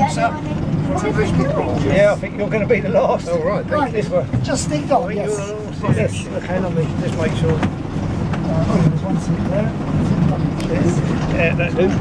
sir. Yeah, I think you're going to be the last. Oh, right. Right. This way. Just stick on, yes. Yes, okay, lovely. Just make sure. There's one seat there. Yeah, that's good.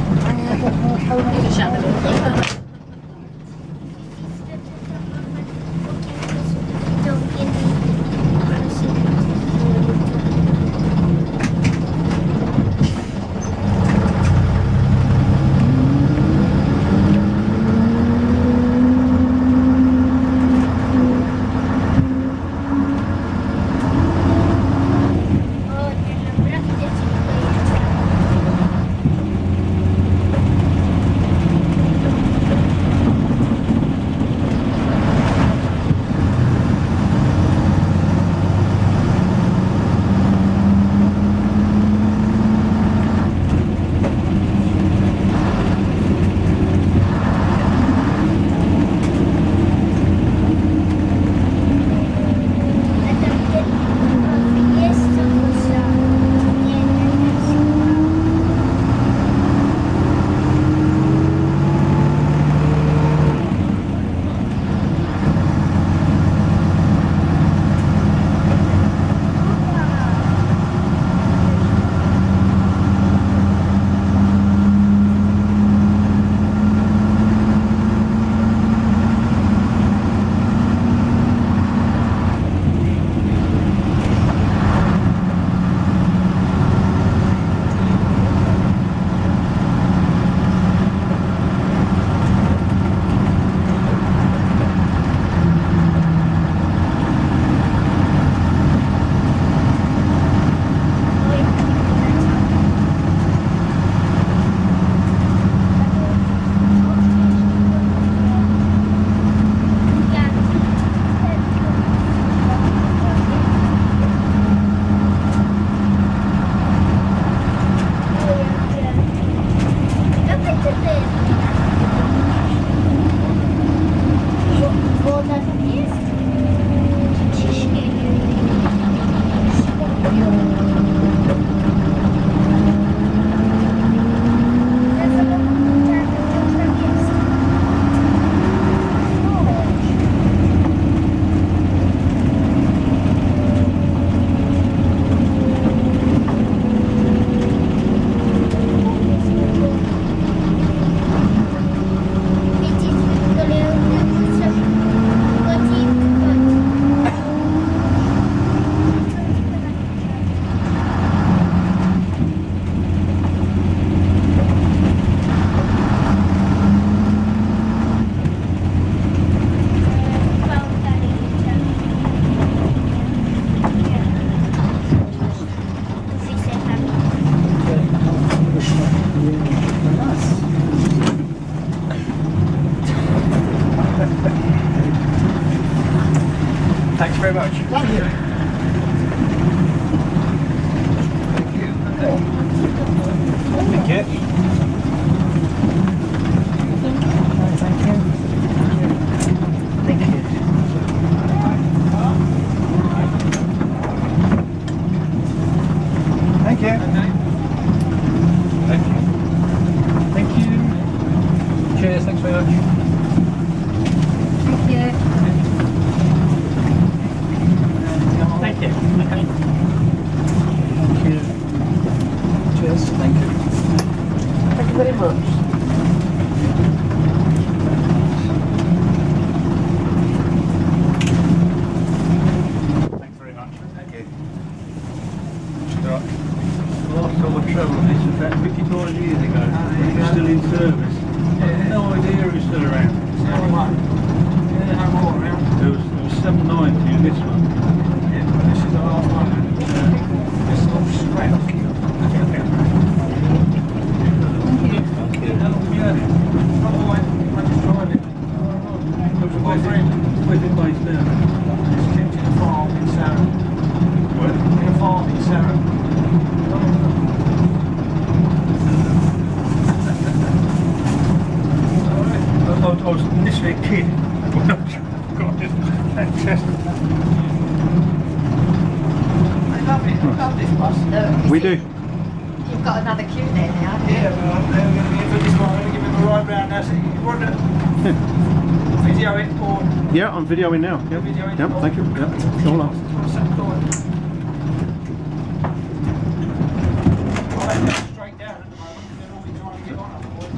Thanks very much. Thank you. Thank you. Thank you. Thank you. Thank you. Thank you. Thank you. Cheers, thanks very much. Thank you. Thank you. Okay. Thank you. Cheers, thank you. Thank you very much. Thanks very much. Thank you. Right. The last time I travelled this was about 55 years ago. It was still in service. I had no idea it was still around. There was 790 in this one. This is the last one. This looks straight. Thank you. Where's it based now? It's kept in a farm in Sarah. Where? In a farm in Sarah. I was initially a kid when I got this. Fantastic. I love it. I love this bus. We do. You've got another queue there now. Yeah, well, I'm going to be here for this one. I'm going to give it right round now, so you want to video it or... Yeah, I'm videoing now. Yep, videoing yep, thank you. Yep, hold on. Straight down at the moment, they're all trying to get on otherwise.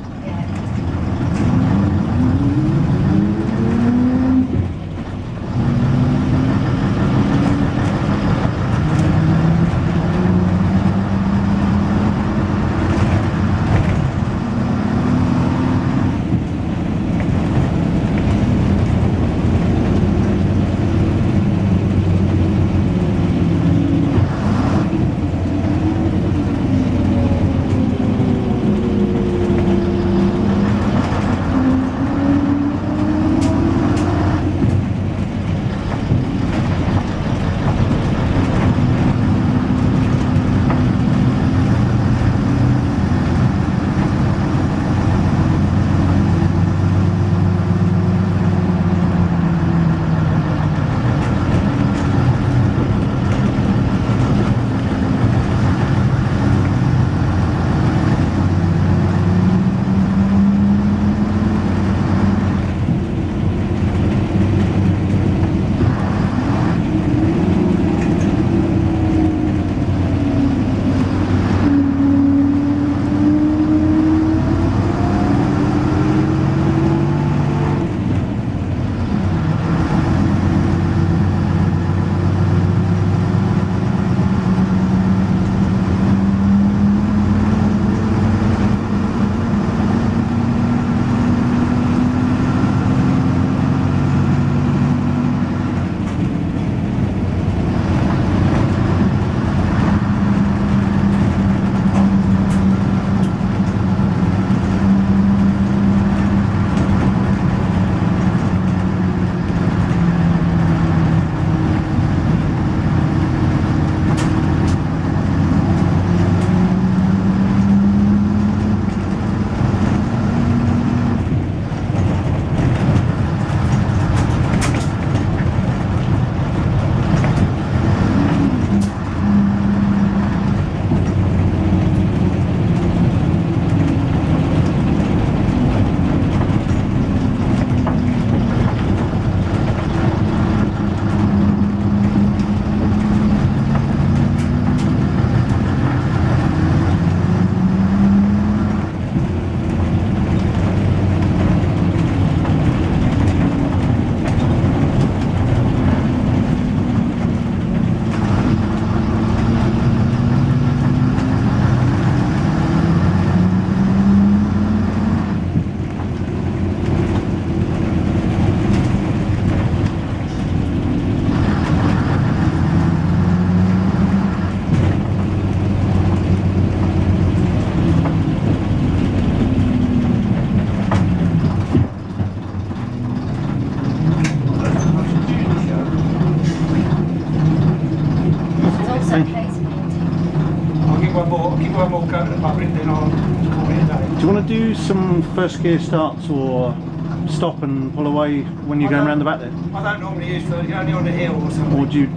One more go to the public, then I'll call it a day. Do you want to do some first gear starts or stop and pull away when you're going around the back there? I don't normally use first, only on the hill or something. Or do you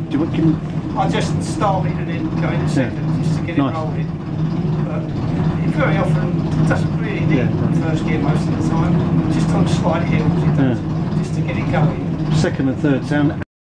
I just start it and then go in second, just to get it rolling. But it very often doesn't really need first gear most of the time. Just on slight hills it does, just to get it going. Second and third sound